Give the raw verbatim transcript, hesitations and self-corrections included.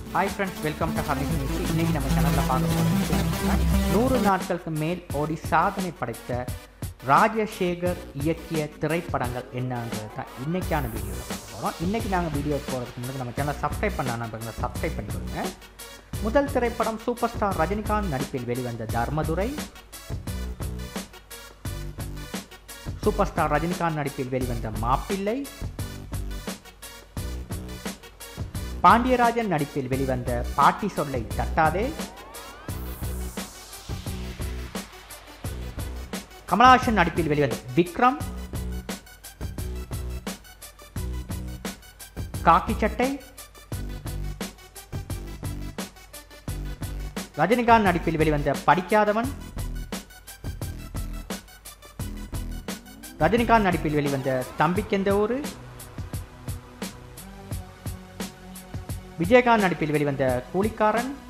Hi friends, welcome to Harnish news. இன்றைக்கி நம்ம சேனலில் பார்க்க போகிறோம்னா நூறு நாட்களுக்கு மேல் ஓடி சாதனை படைத்த ராஜசேகர் இயக்கிய திரைப்படங்கள் என்னங்கிறது தான் இன்றைக்கான வீடியோவில் பார்க்க போகிறோம். இன்றைக்கி நாங்கள் வீடியோ போகிறதுக்கு முன்னாடி நம்ம சேனலை சப்ஸ்கிரைப் பண்ண நம்பர்களை சப்ஸ்கிரைப் பண்ணிவிடுங்க. முதல் திரைப்படம் சூப்பர் ஸ்டார் ரஜினிகாந்த் நடிப்பில் வெளிவந்த தர்மதுரை. சூப்பர் ஸ்டார் ரஜினிகாந்த் நடிப்பில் வெளிவந்த மாப்பிள்ளை. பாண்டியராஜன் நடிப்பில் வெளிவந்த பாட்டி சொல்லை தட்டாதே. கமலஹாசன் நடிப்பில் வெளிவந்த விக்ரம். காக்கி சட்டை. ரஜினிகாந்த் நடிப்பில் வெளிவந்த படிக்காதவன். ரஜினிகாந்த் நடிப்பில் வெளிவந்த தம்பிக்கெந்த ஊரு. விஜயகாந்த் நடிப்பில் வெளிவந்த கூலிக்காரன்.